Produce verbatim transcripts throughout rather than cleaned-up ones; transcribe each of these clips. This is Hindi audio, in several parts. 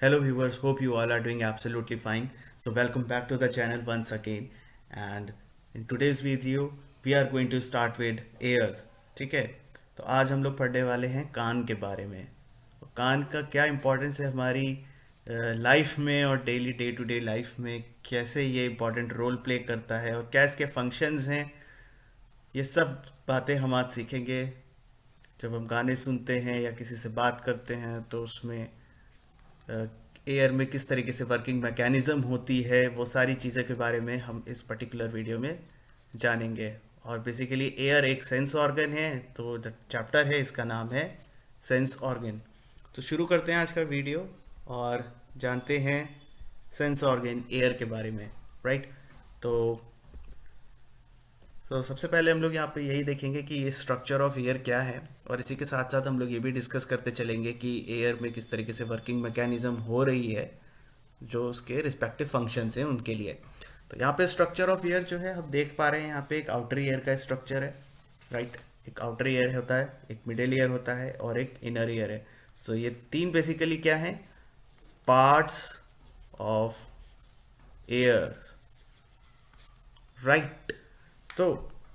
Hello viewers, hope you all are doing absolutely fine. So welcome back to the channel once again, and in today's video we are going to start with ears. ठीक है, तो आज हम लोग पढ़ने वाले हैं कान के बारे में। तो कान का क्या इम्पोर्टेंस है हमारी लाइफ में और daily day to day life में, कैसे ये इम्पोर्टेंट रोल प्ले करता है और क्या इसके फंक्शंस हैं, ये सब बातें हम आज सीखेंगे। जब हम गाने सुनते हैं या किसी से बात करते हैं तो उसमें एयर में किस तरीके से वर्किंग मैकेनिज़्म होती है, वो सारी चीज़ें के बारे में हम इस पर्टिकुलर वीडियो में जानेंगे। और बेसिकली एयर एक सेंस ऑर्गन है, तो जो चैप्टर है इसका नाम है सेंस ऑर्गन। तो शुरू करते हैं आज का वीडियो और जानते हैं सेंस ऑर्गन एयर के बारे में, राइट। तो तो सबसे पहले हम लोग यहाँ पे यही देखेंगे कि ये स्ट्रक्चर ऑफ एयर क्या है, और इसी के साथ साथ हम लोग ये भी डिस्कस करते चलेंगे कि एयर में किस तरीके से वर्किंग मैकेनिज़्म हो रही है, जो उसके रिस्पेक्टिव फंक्शंस हैं उनके लिए। तो यहाँ पे स्ट्रक्चर ऑफ एयर जो है हम देख पा रहे हैं, यहाँ पे एक आउटर एयर का स्ट्रक्चर है, राइट। एक आउटर एयर होता है, एक मिडिल एयर होता है और एक इनर एयर है। सो so, ये तीन बेसिकली क्या है, पार्ट्स ऑफ एयर, राइट। तो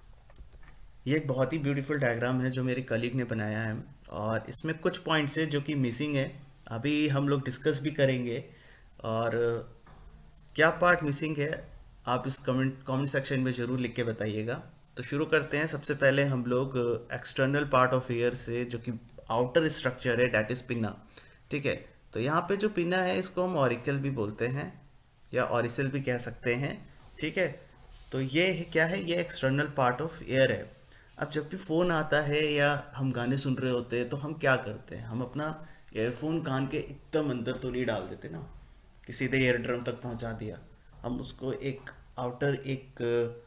ये एक बहुत ही ब्यूटीफुल डायग्राम है जो मेरे कलीग ने बनाया है, और इसमें कुछ पॉइंट्स है जो कि मिसिंग है, अभी हम लोग डिस्कस भी करेंगे। और क्या पार्ट मिसिंग है आप इस कमेंट कमेंट सेक्शन में ज़रूर लिख के बताइएगा। तो शुरू करते हैं। सबसे पहले हम लोग एक्सटर्नल पार्ट ऑफ एयर से, जो कि आउटर स्ट्रक्चर है, डैट इज़ पिन्ना, ठीक है। तो यहाँ पे जो पिन्ना है इसको हम ऑरिकल भी बोलते हैं या ऑरिसल भी कह सकते हैं, ठीक है। तो ये क्या है, ये एक्सटर्नल पार्ट ऑफ एयर है। अब जब भी फ़ोन आता है या हम गाने सुन रहे होते हैं तो हम क्या करते हैं, हम अपना एयरफोन कान के एकदम अंदर तो नहीं डाल देते ना कि सीधे ईयर ड्रम तक पहुंचा दिया। हम उसको एक आउटर, एक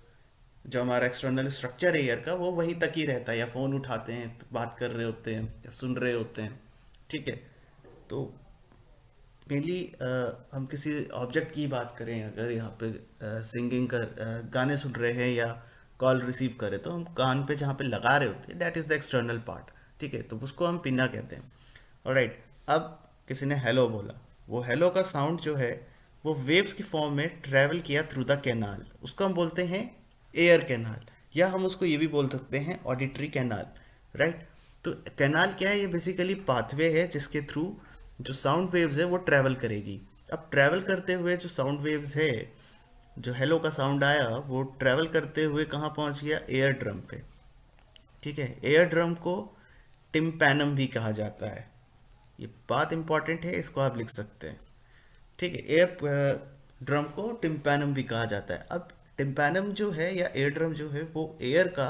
जो हमारा एक्सटर्नल स्ट्रक्चर है एयर का, वो वहीं तक ही रहता है, या फ़ोन उठाते हैं तो बात कर रहे होते हैं या सुन रहे होते हैं, ठीक है। तो मेनली हम किसी ऑब्जेक्ट की बात करें, अगर यहाँ पे सिंगिंग कर uh, गाने सुन रहे हैं या कॉल रिसीव करें, तो हम कान पे जहाँ पे लगा रहे होते हैं, that is the external part, ठीक है। तो उसको हम पिन्ना कहते हैं, ऑलराइट। अब किसी ने हेलो बोला, वो हेलो का साउंड जो है वो वेव्स की फॉर्म में ट्रैवल किया थ्रू द कैनाल, उसको हम बोलते हैं एयर कैनाल, या हम उसको ये भी बोल सकते हैं ऑडिटरी कैनाल, राइट। तो कैनाल क्या है, ये बेसिकली पाथवे है जिसके थ्रू जो साउंड वेव्स है वो ट्रैवल करेगी। अब ट्रैवल करते हुए जो साउंड वेव्स है, जो हेलो का साउंड आया, वो ट्रैवल करते हुए कहाँ पहुँच गया, एयर ड्रम पे, ठीक है। एयर ड्रम को टिम्पैनम भी कहा जाता है, ये बात इंपॉर्टेंट है, इसको आप लिख सकते हैं, ठीक है। एयर ड्रम को टिम्पैनम भी कहा जाता है। अब टिम्पैनम जो है या एयर ड्रम जो है वो एयर का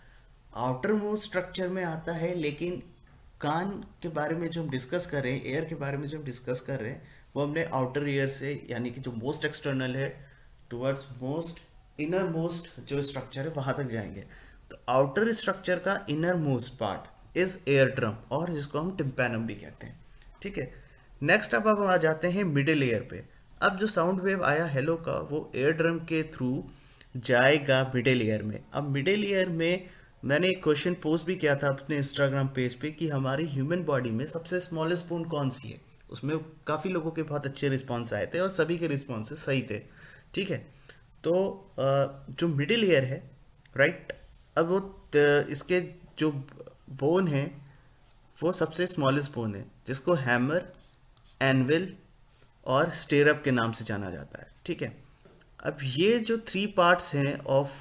आउटर मोस्ट स्ट्रक्चर में आता है, लेकिन कान के बारे में जो हम डिस्कस कर रहे हैं, एयर के बारे में जो हम डिस्कस कर रहे हैं, वो हमने आउटर ईयर से, यानी कि जो मोस्ट एक्सटर्नल है, टुवर्ड्स मोस्ट इनर मोस्ट जो स्ट्रक्चर है वहाँ तक जाएंगे। तो आउटर स्ट्रक्चर का innermost part is eardrum, और जिसको हम टिम्पैनम भी कहते हैं, ठीक है। नेक्स्ट अब हम आ जाते हैं मिडिल ईयर पे। अब जो साउंड वेव आया हेलो का, वो एयर ड्रम के थ्रू जाएगा मिडिल ईयर में। अब मिडिल ईयर में मैंने एक क्वेश्चन पोस्ट भी किया था अपने इंस्टाग्राम पेज पे कि हमारी ह्यूमन बॉडी में सबसे स्मॉलेस्ट बोन कौन सी है। उसमें काफ़ी लोगों के बहुत अच्छे रिस्पॉन्स आए थे और सभी के रिस्पॉन्सेस सही थे, ठीक है। तो जो मिडिल ईयर है, राइट, अब वो इसके जो बोन है वो सबसे स्मॉलेस्ट बोन है, जिसको हैमर, एनविल और स्टेरअप के नाम से जाना जाता है, ठीक है। अब ये जो थ्री पार्ट्स हैं ऑफ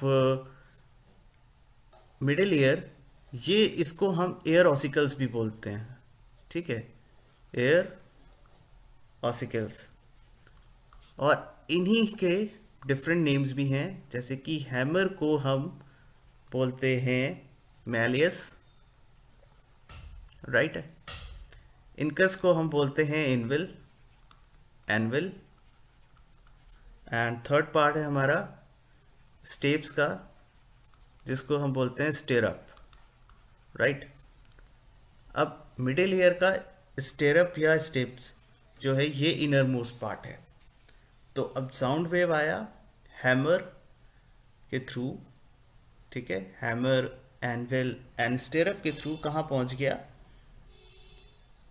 मिडिल ईयर, ये इसको हम एयर ऑसिकल्स भी बोलते हैं, ठीक है, एयर ऑसिकल्स। और इन्हीं के डिफरेंट नेम्स भी हैं, जैसे कि हैमर को हम बोलते हैं मैलियस, राइट। इनकस को हम बोलते हैं anvil, anvil. And third part है हमारा स्टेप्स का, जिसको हम बोलते हैं स्टेरअप, राइट। अब मिडिल ईयर का स्टेरअप या स्टेप्स जो है ये इनर मोस्ट पार्ट है। तो अब साउंड वेव आया हैमर के थ्रू, ठीक है, हैमर, एनविल एंड स्टेरअप के थ्रू कहाँ पहुँच गया,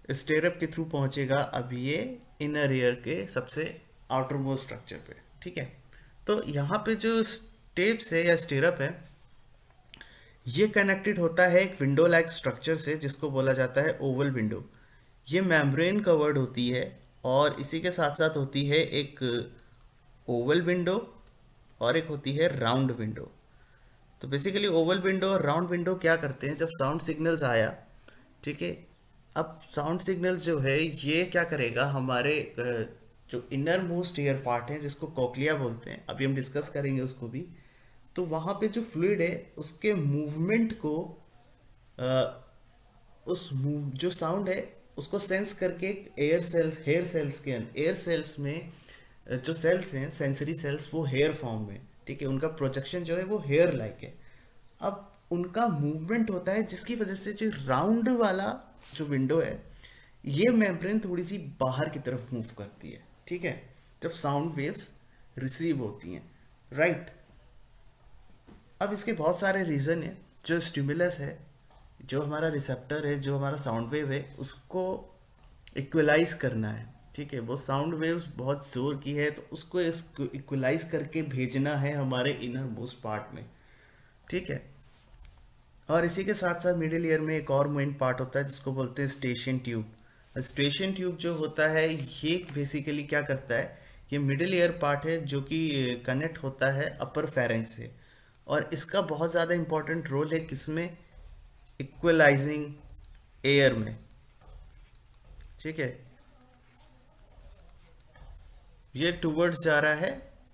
स्टेरअप के थ्रू पहुंचेगा अब ये इनर ईयर के सबसे आउटर मोस्ट स्ट्रक्चर पे, ठीक है। तो यहाँ पे जो स्टेप्स है या स्टेरअप है, ये कनेक्टेड होता है एक विंडो लाइक स्ट्रक्चर से जिसको बोला जाता है ओवल विंडो। ये मेम्ब्रेन कवर्ड होती है और इसी के साथ साथ होती है एक ओवल विंडो और एक होती है राउंड विंडो। तो बेसिकली ओवल विंडो और राउंड विंडो क्या करते हैं, जब साउंड सिग्नल्स आया, ठीक है, अब साउंड सिग्नल्स जो है ये क्या करेगा, हमारे अ, जो इनर मोस्ट ईयर पार्ट है जिसको कॉक्लिया बोलते हैं, अभी हम डिस्कस करेंगे उसको भी। तो वहाँ पे जो फ्लूइड है उसके मूवमेंट को अ, उस मूव जो साउंड है उसको सेंस करके एयर सेल्स हेयर सेल्स के अंदर एयर सेल्स में अ, जो सेल्स हैं सेंसरी सेल्स वो हेयर फॉर्म में, ठीक है, उनका प्रोजेक्शन जो है वो हेयर लाइक है। अब उनका मूवमेंट होता है जिसकी वजह से जो राउंड वाला जो विंडो है ये मेम्ब्रेन थोड़ी सी बाहर की तरफ मूव करती है, ठीक है, जब साउंड वेव्स रिसीव होती हैं, राइट। अब इसके बहुत सारे रीज़न है। जो स्टिमुलस है, जो हमारा रिसेप्टर है, जो हमारा साउंड वेव है उसको इक्वलाइज करना है, ठीक है, वो साउंड वेव्स बहुत जोर की है तो उसको इक्वलाइज करके भेजना है हमारे इनर मोस्ट पार्ट में, ठीक है। और इसी के साथ साथ मिडिल ईयर में एक और मेन पार्ट होता है जिसको बोलते हैं स्टेशन ट्यूब। स्टेशन ट्यूब जो होता है ये बेसिकली क्या करता है, ये मिडिल ईयर पार्ट है जो कि कनेक्ट होता है अपर फेरेंक्स से, और इसका बहुत ज़्यादा इंपॉर्टेंट रोल है किसमें, इक्वलाइजिंग एयर में, ठीक है। ये टूवर्ड्स जा रहा है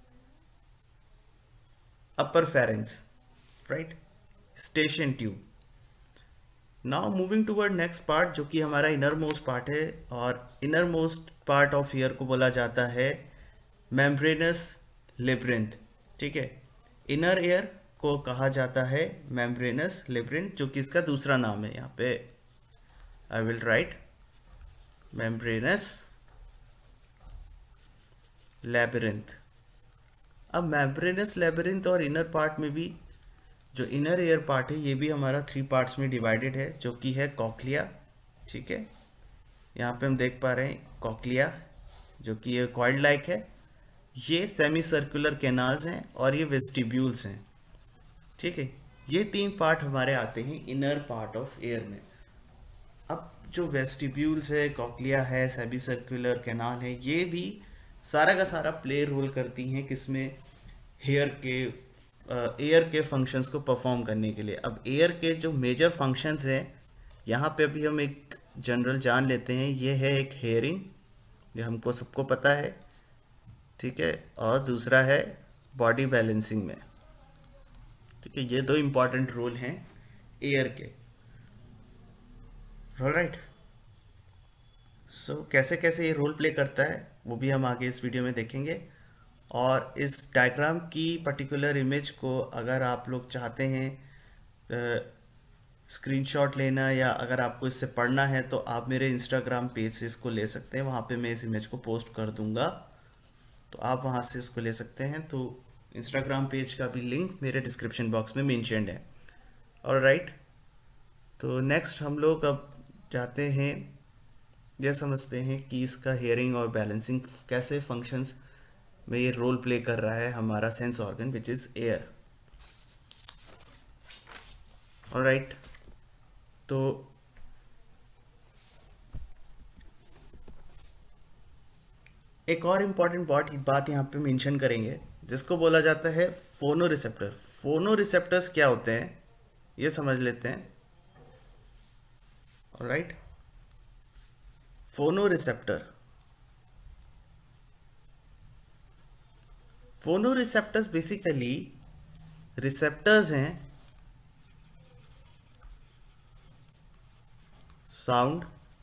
upper pharynx, right, Eustachian tube. Now moving toward next part जो कि हमारा इनर मोस्ट पार्ट है, और innermost part of ear को बोला जाता है मेम्ब्रेनस लेब्रिंथ, ठीक है। इनर ईयर को कहा जाता है मेम्ब्रेनस लेब्रिंथ, जो कि इसका दूसरा नाम है, यहाँ पे I will write membranous labyrinth. अब मेम्ब्रेनस लेब्रिंथ और इनर पार्ट में भी जो इनर ईयर पार्ट है ये भी हमारा थ्री पार्ट्स में डिवाइडेड है, जो कि है कॉक्लिया, ठीक है, यहाँ पे हम देख पा रहे हैं कॉक्लिया जो कि ये कॉइल्ड लाइक है, ये सेमी सर्कुलर कैनाल्स हैं और ये वेस्टिब्यूल्स हैं, ठीक है। ये तीन पार्ट हमारे आते हैं इनर पार्ट ऑफ ईयर में। अब जो वेस्टिब्यूल्स है, कॉक्लिया है, सेमी सर्कुलर कैनाल है, ये भी सारा का सारा प्ले रोल करती हैं किसमें, हेयर के एयर के फंक्शंस को परफॉर्म करने के लिए। अब एयर के जो मेजर फंक्शंस हैं यहाँ पे अभी हम एक जनरल जान लेते हैं। ये है एक हेयरिंग, ये हमको सबको पता है, ठीक है, और दूसरा है बॉडी बैलेंसिंग में, ठीक है। ये दो इम्पॉर्टेंट रोल हैं एयर के, ऑलराइट। सो कैसे कैसे ये रोल प्ले करता है वो भी हम आगे इस वीडियो में देखेंगे। और इस डायग्राम की पर्टिकुलर इमेज को अगर आप लोग चाहते हैं स्क्रीनशॉट लेना या अगर आपको इससे पढ़ना है तो आप मेरे इंस्टाग्राम पेज से इसको ले सकते हैं, वहाँ पे मैं इस इमेज को पोस्ट कर दूँगा, तो आप वहाँ से इसको ले सकते हैं। तो इंस्टाग्राम पेज का भी लिंक मेरे डिस्क्रिप्शन बॉक्स में मेंशन्ड है, ऑलराइट। तो नेक्स्ट हम लोग अब जाते हैं, यह समझते हैं कि इसका हेयरिंग और बैलेंसिंग कैसे फंक्शंस में ये रोल प्ले कर रहा है हमारा sense organ which is ear, alright. तो एक और इम्पॉर्टेंट बात बात यहाँ पे मेंशन करेंगे जिसको बोला जाता है फोनो रिसेप्टर। फोनो रिसेप्टर्स क्या होते हैं ये समझ लेते हैं, alright. Phonoreceptor, phonoreceptors basically receptors हैं साउंड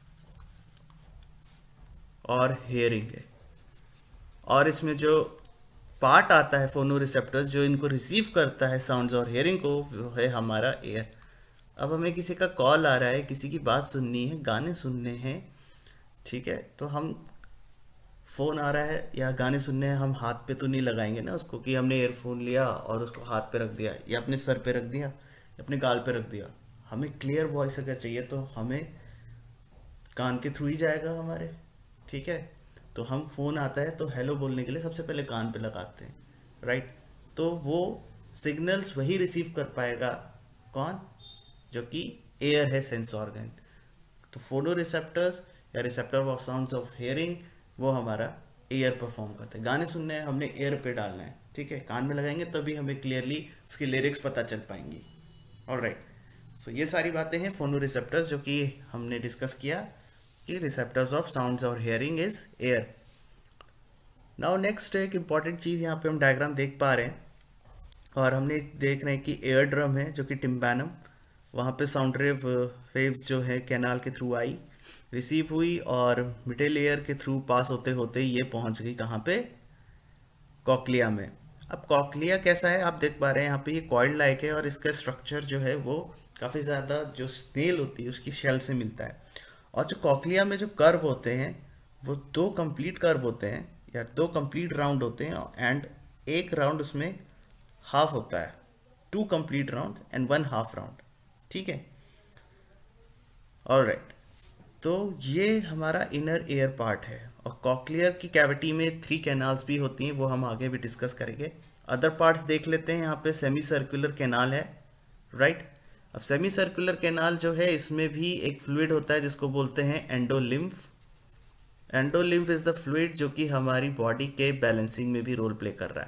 और हेयरिंग है, और इसमें जो पार्ट आता है फोनो रिसेप्टर्स जो इनको रिसीव करता है साउंड्स और हेयरिंग को, वो है हमारा एयर। अब हमें किसी का कॉल आ रहा है, किसी की बात सुननी है, गाने सुनने हैं, ठीक है, तो हम फ़ोन आ रहा है या गाने सुनने हैं, हम हाथ पे तो नहीं लगाएंगे ना उसको कि हमने ईयरफोन लिया और उसको हाथ पे रख दिया या अपने सर पे रख दिया या अपने गाल पे रख दिया। हमें क्लियर वॉइस अगर चाहिए तो हमें कान के थ्रू ही जाएगा हमारे, ठीक है। तो हम फ़ोन आता है तो हेलो बोलने के लिए सबसे पहले कान पे लगाते हैं, राइट। तो वो सिग्नल्स वही रिसीव कर पाएगा, कौन, जो कि एयर है, सेंस ऑर्गन। तो फोनो रिसेप्टर्स या receptor of sounds of hearing वो हमारा एयर परफॉर्म करते हैं। गाने सुनने हैं, हमने एयर पे डालना है, ठीक है, कान में लगाएंगे तभी हमें क्लियरली उसकी लिरिक्स पता चल पाएंगी। ऑलराइट, सो ये सारी बातें हैं फोनो रिसेप्टर्स जो कि हमने डिस्कस किया कि रिसेप्टर्स ऑफ साउंड्स और hearing is ear. Now next एक इंपॉर्टेंट चीज़ यहाँ पे हम डायग्राम देख पा रहे हैं और हमने देख रहे हैं कि एयर ड्रम है जो कि टिम्पैनम, वहाँ पे साउंड वेव वेव्स जो है कैनाल के थ्रू आई, रिसीव हुई और मिडिल एयर के थ्रू पास होते होते ये पहुँच गई कहाँ पे, कॉक्लिया में। अब कॉक्लिया कैसा है आप देख पा रहे हैं यहाँ पे, ये कॉइल लाइक है और इसका स्ट्रक्चर जो है वो काफ़ी ज़्यादा जो स्नेल होती है उसकी शेल से मिलता है। और जो कॉक्लिया में जो कर्व होते हैं वो दो कंप्लीट कर्व होते हैं या दो कंप्लीट राउंड होते हैं एंड एक राउंड उसमें हाफ होता है, two complete round and one half round, ठीक है। ऑलराइट, तो ये हमारा इनर एयर पार्ट है और कॉक्लियर की कैविटी में थ्री कैनाल्स भी होती हैं, वो हम आगे भी डिस्कस करेंगे। अदर पार्ट्स देख लेते हैं। यहाँ पे सेमी सर्कुलर कैनाल है, राइट। अब सेमी सर्कुलर कैनाल जो है इसमें भी एक फ्लूइड होता है जिसको बोलते हैं endolymph. Endolymph is the fluid जो कि हमारी बॉडी के बैलेंसिंग में भी रोल प्ले कर रहा है,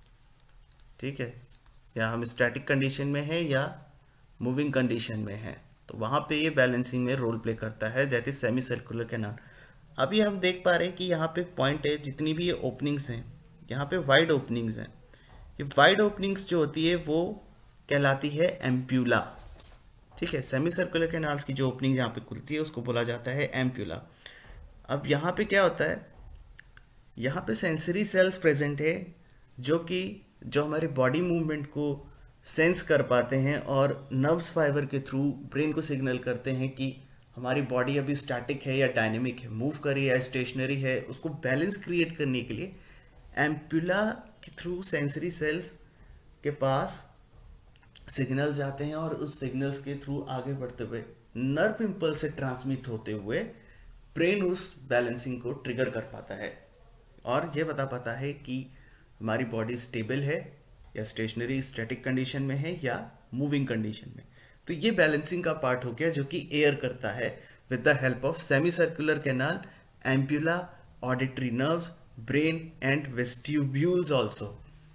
ठीक है। या हम स्टैटिक कंडीशन में है या मूविंग कंडीशन में है तो वहाँ पे ये बैलेंसिंग में रोल प्ले करता है, that is semi circular canal. अभी हम देख पा रहे हैं कि यहाँ पे एक पॉइंट है, जितनी भी ये ओपनिंग्स हैं यहाँ पे वाइड ओपनिंग्स हैं, ये वाइड ओपनिंग्स जो होती है वो कहलाती है एम्प्यूला, ठीक है। सेमी सर्कुलर कैनाल्स की जो ओपनिंग यहाँ पे खुलती है उसको बोला जाता है एम्प्यूला। अब यहाँ पे क्या होता है, यहाँ पे सेंसरी सेल्स प्रेजेंट है जो कि जो हमारी बॉडी मूवमेंट को सेंस कर पाते हैं और नर्व्स फाइबर के थ्रू ब्रेन को सिग्नल करते हैं कि हमारी बॉडी अभी स्टैटिक है या डायनेमिक है, मूव कर रही है या स्टेशनरी है। उसको बैलेंस क्रिएट करने के लिए एम्प्यूला के थ्रू सेंसरी सेल्स के पास सिग्नल जाते हैं और उस सिग्नल्स के थ्रू आगे बढ़ते हुए नर्व इम्पल्स से ट्रांसमिट होते हुए ब्रेन उस बैलेंसिंग को ट्रिगर कर पाता है और ये बता पाता है कि हमारी बॉडी स्टेबल है या स्टेशनरी स्टैटिक कंडीशन में है या मूविंग कंडीशन में। तो ये बैलेंसिंग का पार्ट हो गया जो कि एयर करता है with the help of semi circular canal, ampulla, auditory nerves, brain and vestibules also.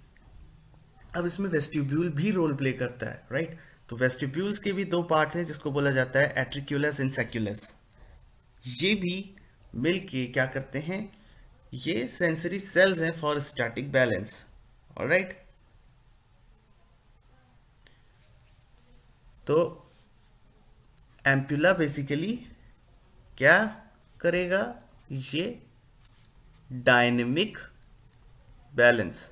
अब इसमें वेस्टिब्यूल भी रोल प्ले करता है, राइट। तो वेस्टिब्यूल्स के भी दो पार्ट हैं जिसको बोला जाता है एट्रिक्यूलस एंड सेक्यूलस। ये भी मिलके क्या करते हैं, ये सेंसरी सेल्स हैं फॉर स्टैटिक बैलेंस, ऑलराइट। तो एम्प्यूला बेसिकली क्या करेगा, ये डायनेमिक बैलेंस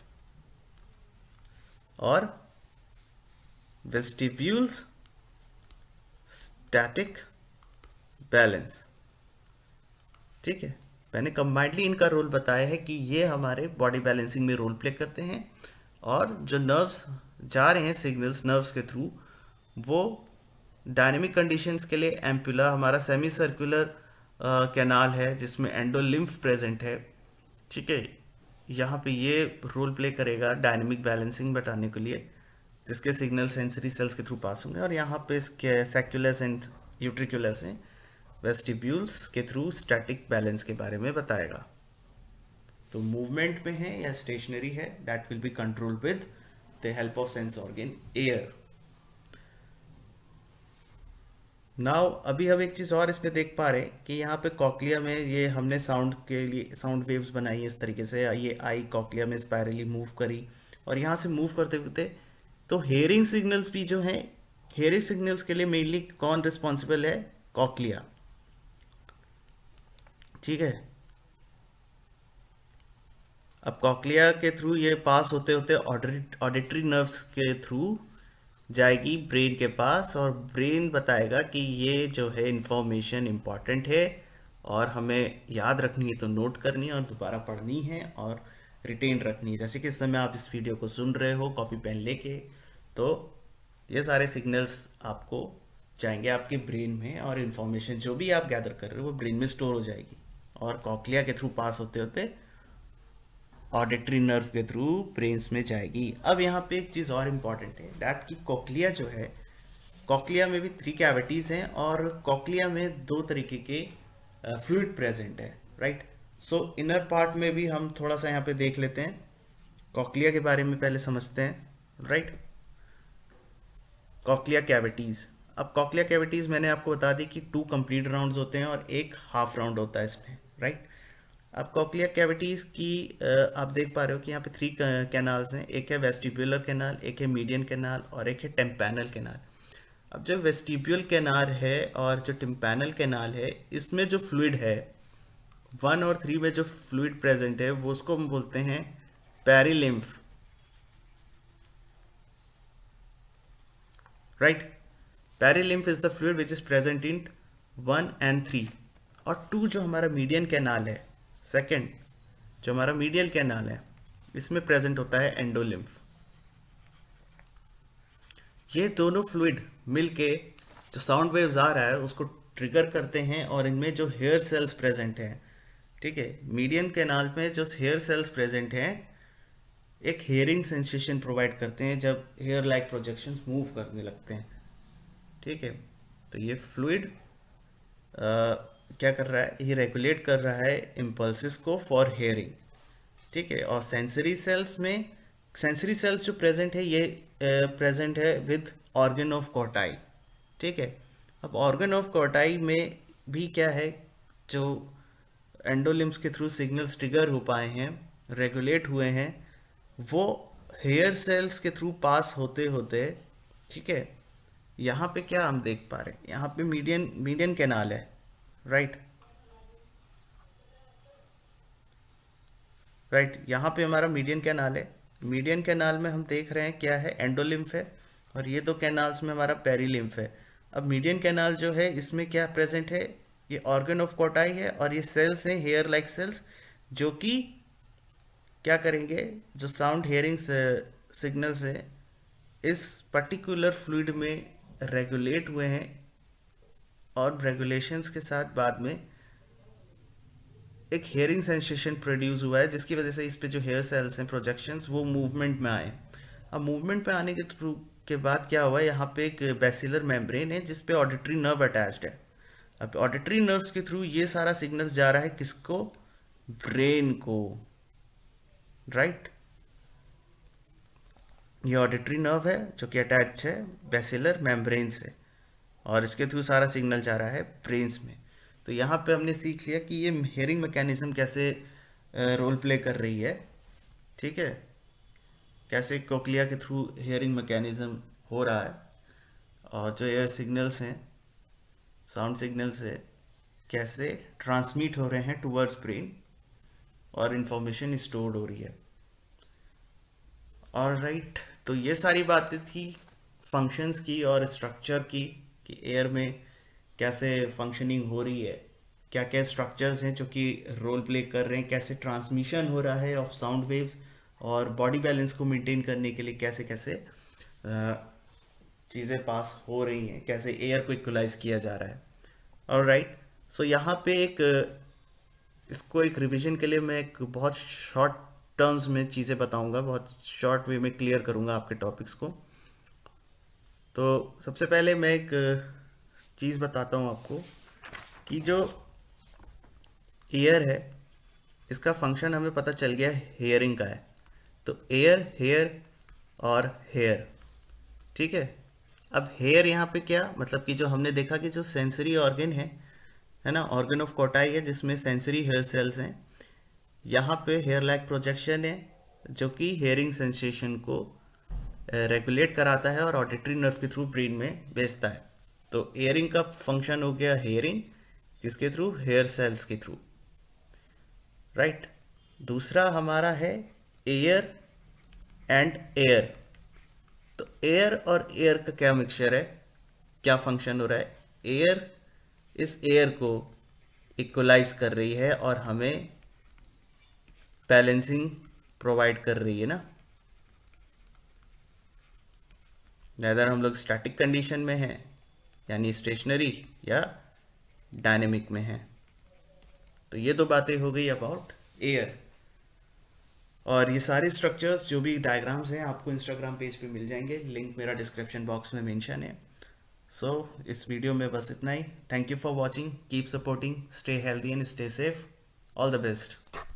और वेस्टिब्यूल्स स्टैटिक बैलेंस, ठीक है। मैंने कंबाइंडली इनका रोल बताया है कि ये हमारे बॉडी बैलेंसिंग में रोल प्ले करते हैं और जो नर्व्स जा रहे हैं सिग्नल्स नर्व्स के थ्रू वो डायनेमिक कंडीशंस के लिए एम्प्यूला हमारा सेमी सर्कुलर कैनाल है जिसमें एंडोलिम्फ प्रेजेंट है, ठीक है। यहाँ पे ये रोल प्ले करेगा डायनेमिक बैलेंसिंग बताने के लिए जिसके सिग्नल सेंसरी सेल्स के थ्रू पास होंगे और यहाँ पे इसके सेक्यूलस एंड यूट्रिकुलस हैं वेस्टिब्यूल्स के थ्रू स्टैटिक बैलेंस के बारे में बताएगा। तो मूवमेंट में है या स्टेशनरी है that will be control with the help of sense organ ear. Now अभी हम एक चीज़ और इसमें देख पा रहे हैं कि यहाँ पे कॉक्लिया में ये हमने साउंड के लिए साउंड वेव्स बनाई है इस तरीके से, ये आई कॉक्लिया में स्पायरली मूव करी और यहाँ से मूव करते करते तो हेयरिंग सिग्नल्स भी जो हैं, हेयरिंग सिग्नल्स के लिए मेनली कौन रिस्पॉन्सिबल है, कॉक्लिया, ठीक है। अब कॉक्लिया के थ्रू ये पास होते होते ऑडिटरी नर्व्स के थ्रू जाएगी ब्रेन के पास और ब्रेन बताएगा कि ये जो है इंफॉर्मेशन इम्पॉर्टेंट है और हमें याद रखनी है तो नोट करनी है और दोबारा पढ़नी है और रिटेन रखनी है। जैसे कि इस समय आप इस वीडियो को सुन रहे हो कॉपी पेन लेके, तो ये सारे सिग्नल्स आपको जाएंगे आपके ब्रेन में, और इन्फॉर्मेशन जो भी आप गैदर कर रहे हो वो ब्रेन में स्टोर हो जाएगी और कॉक्लिया के थ्रू पास होते होते ऑडिटरी नर्व के थ्रू ब्रेन्स में जाएगी। अब यहाँ पे एक चीज़ और इम्पॉर्टेंट है, डैट की कॉक्लिया जो है, कॉक्लिया में भी थ्री कैविटीज़ हैं और कॉक्लिया में दो तरीके के फ्लूइड प्रेजेंट है, राइट। सो इनर पार्ट में भी हम थोड़ा सा यहाँ पे देख लेते हैं, कॉक्लिया के बारे में पहले समझते हैं, राइट। कॉक्लिया कैविटीज़, अब कॉक्लिया कैविटीज़ मैंने आपको बता दी कि टू कंप्लीट राउंड्स होते हैं और एक हाफ राउंड होता है इसमें, राइट। अब कॉक्लिया कैविटीज़ की आप देख पा रहे हो कि यहाँ पे थ्री कैनाल्स हैं, एक है वेस्टिब्युलर कैनाल, एक है मीडियन कैनाल और एक है टिम्पैनल कैनाल। अब जो वेस्टिब्यूल कैनाल है और जो टिम्पैनल कैनाल है, इसमें जो फ्लूइड है वन और थ्री में जो फ्लूइड प्रेजेंट है वो उसको हम बोलते हैं perilymph, right. Perilymph is the fluid which is present in one and three. और टू जो हमारा मीडियन कैनाल है, सेकेंड जो हमारा मीडियल कैनाल है, इसमें प्रेजेंट होता है एंडोलिम्फ। ये दोनों फ्लूइड मिलके जो साउंड वेव्स आ रहा है उसको ट्रिगर करते हैं और इनमें जो हेयर सेल्स प्रेजेंट हैं, ठीक है, मीडियन कैनाल में जो हेयर सेल्स प्रेजेंट हैं एक हेयरिंग सेंसेशन प्रोवाइड करते हैं जब हेयर लाइक प्रोजेक्शंस मूव करने लगते हैं, ठीक है। तो ये फ्लूइड क्या कर रहा है, ये रेगुलेट कर रहा है इम्पल्सिस को फॉर हेयरिंग, ठीक है। और सेंसरी सेल्स में, सेंसरी सेल्स जो प्रेजेंट है ये प्रेजेंट uh, है विद ऑर्गन ऑफ कोटाई, ठीक है। अब ऑर्गन ऑफ कोटाई में भी क्या है, जो एंडोलिम्स के थ्रू सिग्नल्स ट्रिगर हो पाए हैं, रेगुलेट हुए हैं, वो हेयर सेल्स के थ्रू पास होते होते, ठीक है। यहाँ पे क्या हम देख पा रहे हैं, यहाँ पे मीडियन मीडियन कैनाल है, राइट राइट यहाँ पे हमारा मीडियन कैनाल है। मीडियन कैनाल में हम देख रहे हैं क्या है, एंडोलिम्फ है, और ये दो कैनाल्स में हमारा पेरिलिम्फ है। अब मीडियन कैनाल जो है इसमें क्या प्रेजेंट है, ये ऑर्गन ऑफ कोटाई है और ये सेल्स हैं हेयर लाइक सेल्स, जो कि क्या करेंगे, जो साउंड हेयरिंग सिग्नल्स है इस पर्टिकुलर फ्लूइड में रेगुलेट हुए हैं और रेगुलेशंस के साथ बाद में एक हेयरिंग सेंसेशन प्रोड्यूस हुआ है, जिसकी वजह से इस पे जो हेयर सेल्स हैं प्रोजेक्शंस वो मूवमेंट में आए। अब मूवमेंट में आने के थ्रू के बाद क्या हुआ, यहाँ पे एक बेसिलर मेम्ब्रेन है जिस पे ऑडिटरी नर्व अटैच्ड है। अब ऑडिटरी नर्व्स के थ्रू ये सारा सिग्नल जा रहा है किसको, ब्रेन को, राइट। ये ऑडिटरी नर्व है जो कि अटैच है बेसिलर मेम्ब्रेन से और इसके थ्रू सारा सिग्नल जा रहा है ब्रेन्स में। तो यहाँ पे हमने सीख लिया कि ये हेयरिंग मैकेनिज्म कैसे रोल प्ले कर रही है, ठीक है, कैसे कोक्लिया के थ्रू हेयरिंग मैकेनिज्म हो रहा है और जो एयर सिग्नल्स हैं, साउंड सिग्नल्स है, कैसे ट्रांसमिट हो रहे हैं टुवर्ड्स ब्रेन और इंफॉर्मेशन स्टोर्ड हो रही है। ऑलराइट, तो ये सारी बातें थी फंक्शंस की और स्ट्रक्चर की कि एयर में कैसे फंक्शनिंग हो रही है, क्या क्या स्ट्रक्चर्स हैं जो कि रोल प्ले कर रहे हैं, कैसे ट्रांसमिशन हो रहा है ऑफ साउंड वेव्स, और बॉडी बैलेंस को मेंटेन करने के लिए कैसे कैसे चीज़ें पास हो रही हैं, कैसे एयर को इक्वलाइज किया जा रहा है। ऑलराइट, सो यहाँ पे एक इसको एक रिवीजन के लिए मैं एक बहुत शॉर्ट टर्म्स में चीज़ें बताऊंगा, बहुत शॉर्ट वे में क्लियर करूंगा आपके टॉपिक्स को। तो सबसे पहले मैं एक चीज़ बताता हूँ आपको कि जो एयर है इसका फंक्शन हमें पता चल गया हेयरिंग का है। तो एयर, हेयर और हेयर, ठीक है। अब हेयर यहाँ पे क्या मतलब कि जो हमने देखा कि जो सेंसरी ऑर्गन है है ना, ऑर्गन ऑफ कोटाई है जिसमें सेंसरी हेयर सेल्स हैं, यहाँ पे हेयर लाइक प्रोजेक्शन है जो कि हेयरिंग सेंसेशन को रेगुलेट कराता है और ऑडिटरी नर्व के थ्रू ब्रेन में भेजता है। तो एयरिंग का फंक्शन हो गया हेयरिंग, किसके थ्रू, हेयर सेल्स के थ्रू, राइट। दूसरा हमारा है एयर एंड एयर। तो एयर और एयर का क्या मिक्सचर है, क्या फंक्शन हो रहा है, एयर इस एयर को इक्वलाइज कर रही है और हमें बैलेंसिंग प्रोवाइड कर रही है ना। अगर हम लोग स्टैटिक कंडीशन में हैं यानी स्टेशनरी या डायनेमिक में है। तो ये दो बातें हो गई अबाउट एयर। और ये सारे स्ट्रक्चर्स जो भी डायग्राम्स हैं आपको इंस्टाग्राम पेज पे मिल जाएंगे, लिंक मेरा डिस्क्रिप्शन बॉक्स में मेंशन है। सो so, इस वीडियो में बस इतना ही। Thank you for watching, keep supporting, stay healthy and stay safe, all the best.